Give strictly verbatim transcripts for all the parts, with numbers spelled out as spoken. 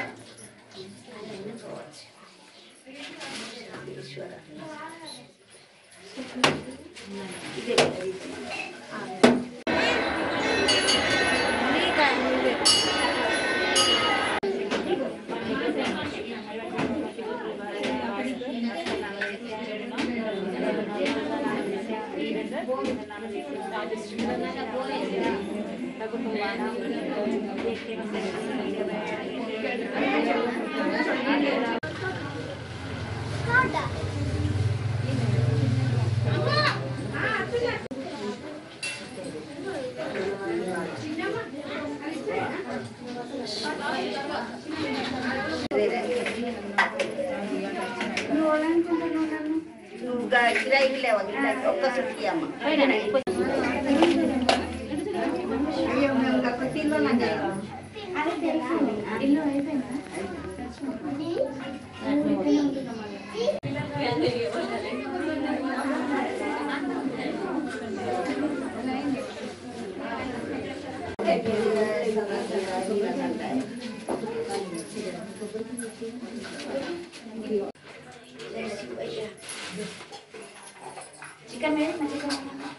గిరాయికి లేవా గిరాయికి ఒక్క సుట్కి అమ్మ ఇల్లు అయిపోయిందా चिकन में ना chicken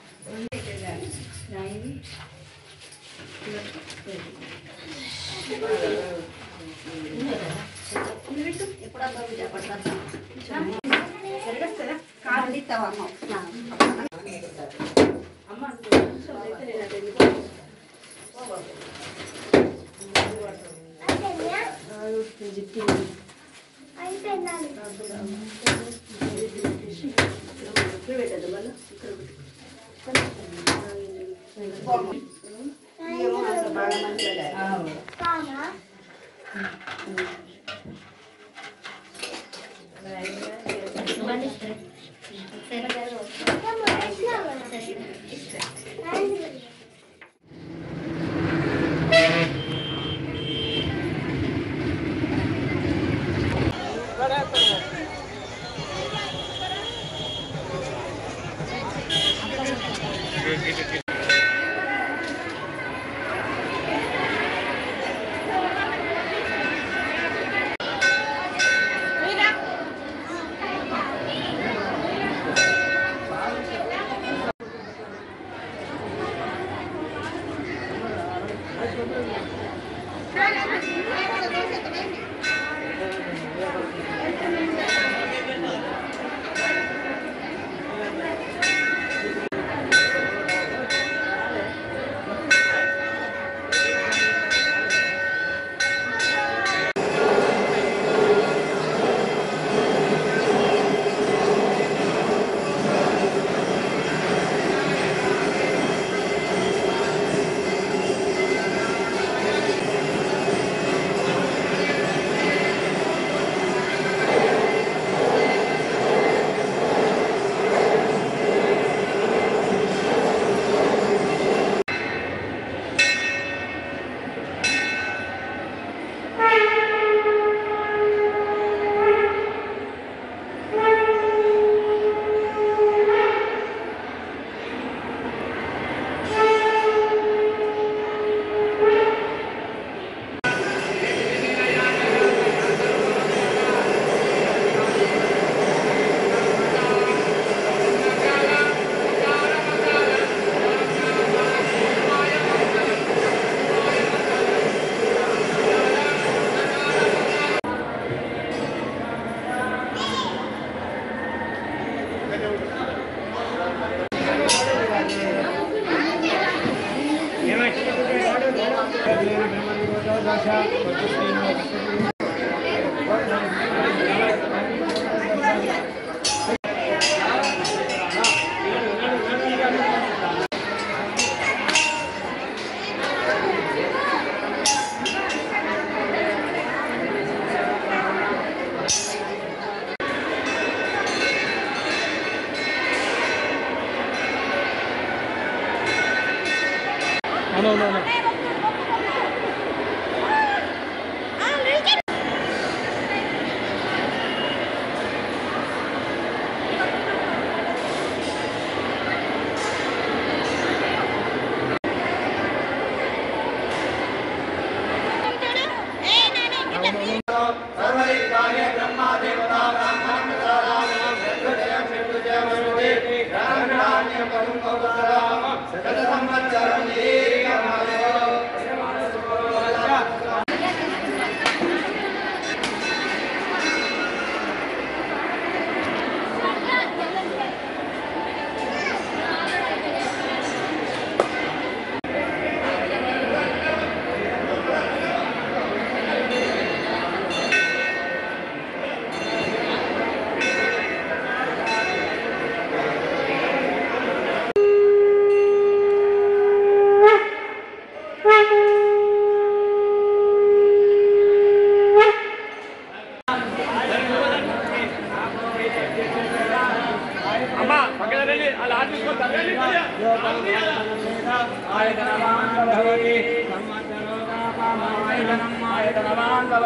No, no, no. No, no, no.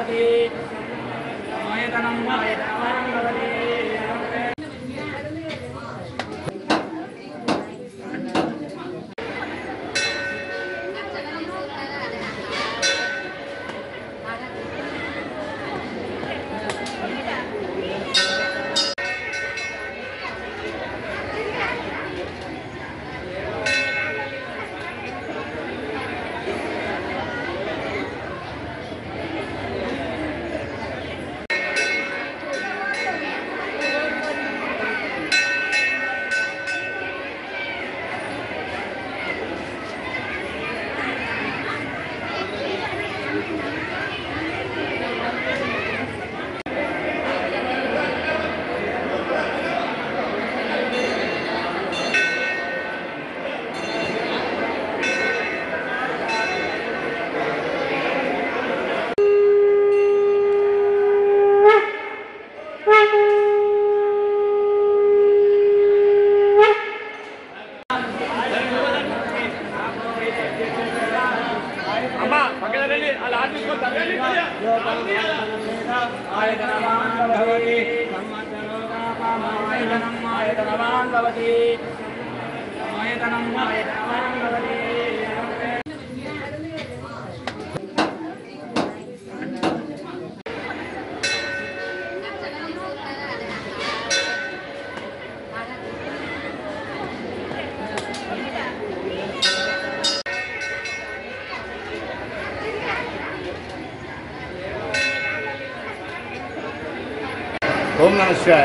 भवति आयतनं आयतनवान् भवति ఓం నమః శివాయ.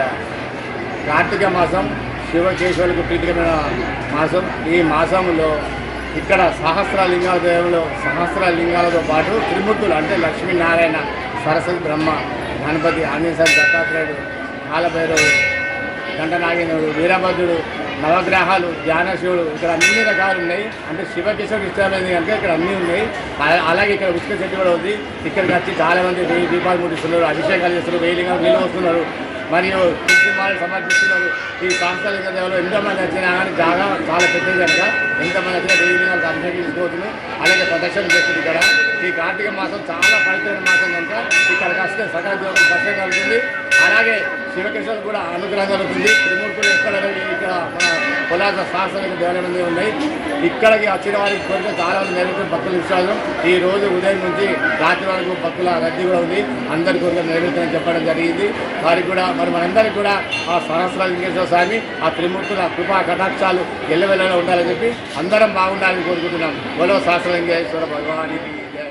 కార్తీక మాసం శివకేశవులకు ప్రీతికరమైన మాసం. ఈ మాసంలో ఇక్కడ సహస్ర లింగాల దేవంలో సహస్ర లింగాలతో పాటు త్రిమూర్తులు అంటే లక్ష్మీనారాయణ, సరస్వతి, బ్రహ్మ, గణపతి, ఆంజనేయ, దత్తాత్రేయుడు, కాలభైరవుడు, గంటనాగేంద్రుడు, వీరభద్రుడు, నవగ్రహాలు, ధ్యానశివుడు, ఇక్కడ అన్ని రకాలు ఉన్నాయి. అంటే శివకేశవుడు ఇష్టమైంది కనుక ఇక్కడ అన్నీ ఉన్నాయి. అలాగే ఇక్కడ ఉచిత చెట్టు కూడా ఉంది. ఇక్కడికి వచ్చి చాలామంది వెయ్యి దీపాలు ముట్టిస్తున్నారు, అభిషేకాలు చేస్తున్నారు, వెయ్యి లింగాలు నీళ్ళు వస్తున్నారు, మరియు కుంకుమాలు సమర్పిస్తున్నారు. ఈ సాంస్కృతిక దేవాలయంలో ఎంతమంది వచ్చినా కానీ జాగా చాలా పెద్దది కనుక ఎంతమంది వచ్చినా వెయ్యి లింగాలకు అభిషేకం తీసుకోవచ్చున్నారు. అలాగే ప్రదక్షిణ చేస్తుంది. ఇక్కడ ఈ కార్తీక మాసం చాలా పవిత్రమైన మాసం కనుక ఇక్కడికి వస్తే సకల దేవుడు దర్శనం కలుగుతుంది. అలాగే శివకేశవులు కూడా అనుగ్రహం కలుగుతుంది. త్రిమూర్తులు ఎక్కడ ఇక్కడ మన పొలాస శాస్త్రాలకు దేవాలయం ఉన్నాయి. ఇక్కడికి వచ్చిన వారికి కోరిక చాలా మంది నెరవేర్చిన భక్తుల విశ్వాసం. ఈ రోజు ఉదయం నుంచి రాత్రి వరకు భక్తుల రద్దీ కూడా ఉంది. అందరి కోరిక నెరవేర్చని చెప్పడం జరిగింది. వారికి కూడా మరి మనందరికీ కూడా ఆ సహస్ర లింగేశ్వర స్వామి, ఆ త్రిమూర్తుల కృపా కటాక్షాలు ఎల్లవెల్లలో ఉండాలని చెప్పి అందరం బాగుండాలని కోరుకుంటున్నాం. బోలో సహస్ర లింగేశ్వర భగవానికి జై.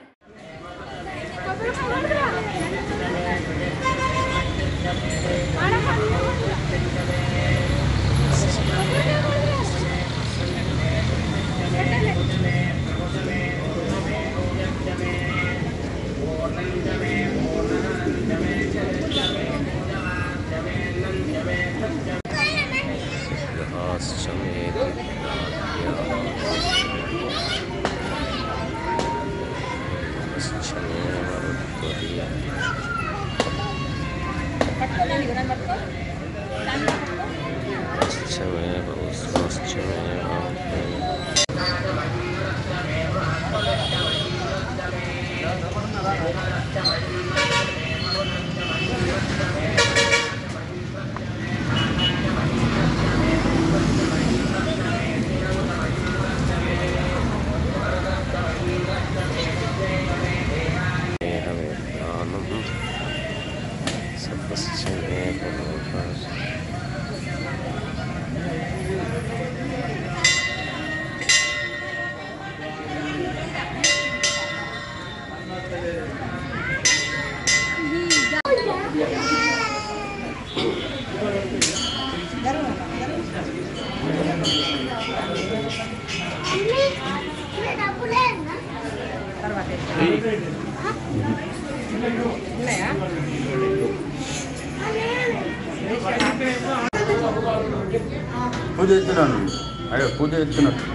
పూజ ఎత్తున్నాను. అయ్యో పూజ ఎత్తున్నట్టు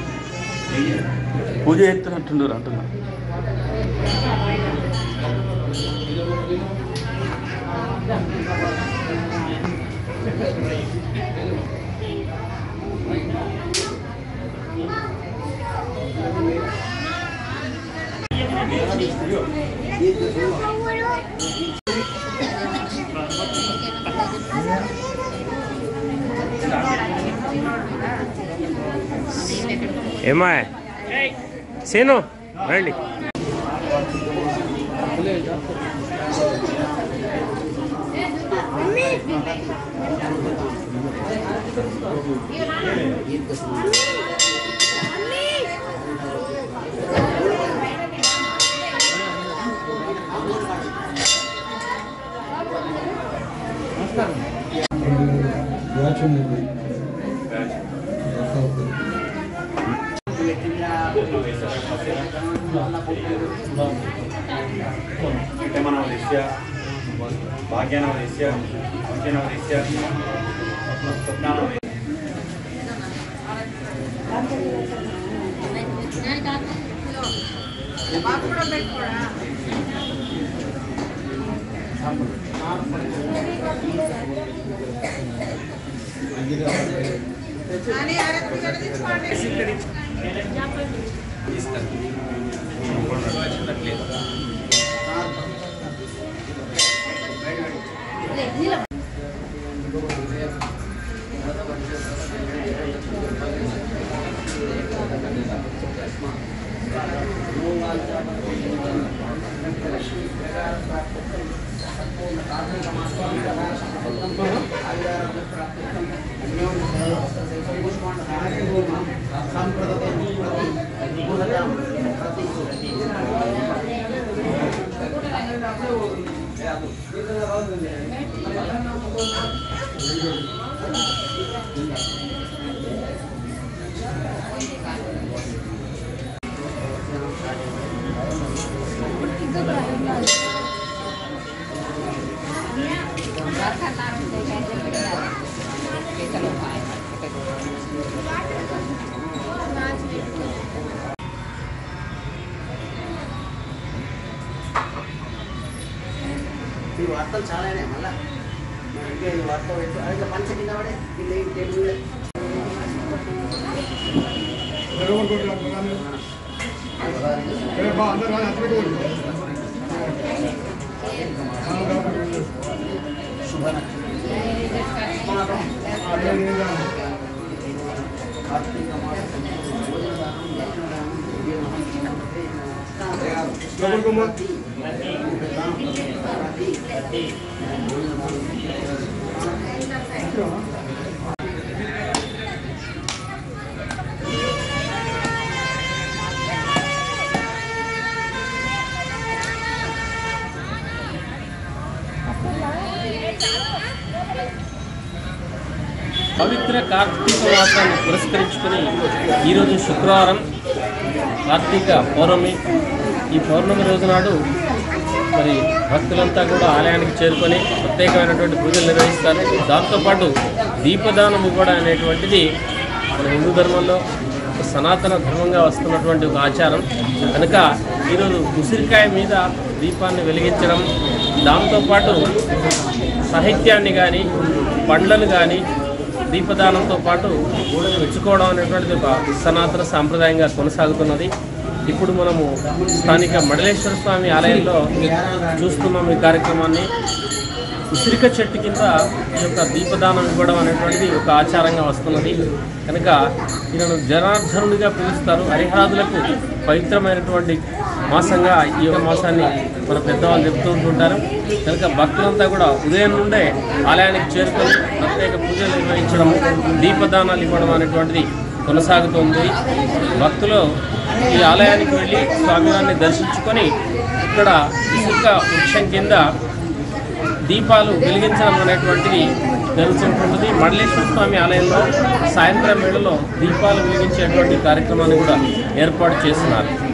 పూజ ఎత్తున్నట్టుండ్రు అంటున్నా. ये ఏమా సేను రండి. भाग्यनवदेश्य भाग्यनवदेश्य भाग्यनवदेश्य स्वप्नानवदेश्य వార్తలు చాలానే మళ్ళా ఇంకా ఈ వార్త పెట్టు అయితే పంచ కింద పడే కింద ఈ టేబుల్ శుభన కార్తీక మాసం పవిత్ర కార్తీక మాసాన్ని పురస్కరించుకొని ఈరోజు శుక్రవారం కార్తీక పౌర్ణమి. ఈ పౌర్ణమి రోజు నాడు మరి భక్తులంతా కూడా ఆలయానికి చేరుకొని ప్రత్యేకమైనటువంటి పూజలు నిర్వహిస్తారు. దాంతోపాటు దీపదానం ఇవ్వడం అనేటువంటిది మన హిందూ ధర్మంలో సనాతన ధర్మంగా వస్తున్నటువంటి ఒక ఆచారం కనుక ఈరోజు ఉసిరికాయ మీద దీపాన్ని వెలిగించడం, దాంతోపాటు సాహిత్యాన్ని కానీ పండ్లను కానీ దీపదానంతో పాటు మెచ్చుకోవడం అనేటువంటిది ఒక సనాతన సాంప్రదాయంగా కొనసాగుతున్నది. ఇప్పుడు మనము స్థానిక మడలేశ్వర స్వామి ఆలయంలో చూస్తున్నాం ఈ కార్యక్రమాన్ని. ఉసిరిక చెట్టు కింద ఈ యొక్క దీపదానం ఇవ్వడం అనేటువంటిది ఒక ఆచారంగా వస్తున్నది కనుక ఈయనను జనార్దనుడిగా పిలుస్తారు. హరిహరాదులకు పవిత్రమైనటువంటి మాసంగా ఈ యొక్క మాసాన్ని మన పెద్దవాళ్ళు చెప్తూ ఉంటుంటారు కనుక భక్తులంతా కూడా ఉదయం నుండే ఆలయానికి చేరుకొని ప్రత్యేక పూజలు నిర్వహించడం, దీపదానాలు ఇవ్వడం అనేటువంటిది కొనసాగుతుంది. భక్తులు ఈ ఆలయానికి వెళ్ళి స్వామివారిని దర్శించుకొని ఇక్కడ ఇసుక వృక్షం కింద దీపాలు వెలిగించడం అనేటువంటిది జరుగుతుంటుంది. మడలేశ్వర స్వామి ఆలయంలో సాయంత్రం వేళలో దీపాలు వెలిగించేటువంటి కార్యక్రమాన్ని కూడా ఏర్పాటు చేస్తున్నారు.